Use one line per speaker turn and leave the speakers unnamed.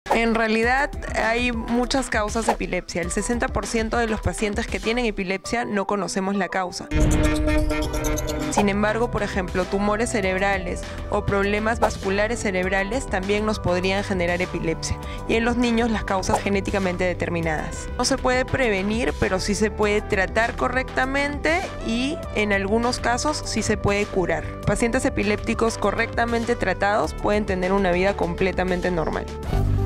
En realidad hay muchas causas de epilepsia. El 60% de los pacientes que tienen epilepsia no conocemos la causa. Sin embargo, por ejemplo, tumores cerebrales o problemas vasculares cerebrales también nos podrían generar epilepsia. Y en los niños las causas genéticamente determinadas. No se puede prevenir, pero sí se puede tratar correctamente y en algunos casos sí se puede curar. Pacientes epilépticos correctamente tratados pueden tener una vida completamente normal.